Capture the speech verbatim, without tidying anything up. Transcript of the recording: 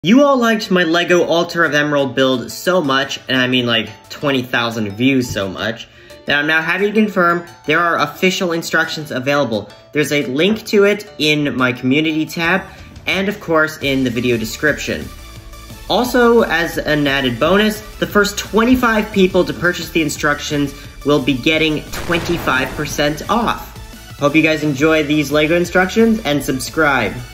You all liked my Lego Altar of Emerald build so much, and I mean like twenty thousand views so much, that I'm now happy to confirm there are official instructions available. There's a link to it in my community tab, and of course in the video description. Also, as an added bonus, the first twenty-five people to purchase the instructions will be getting twenty-five percent off. Hope you guys enjoy these Lego instructions, and subscribe.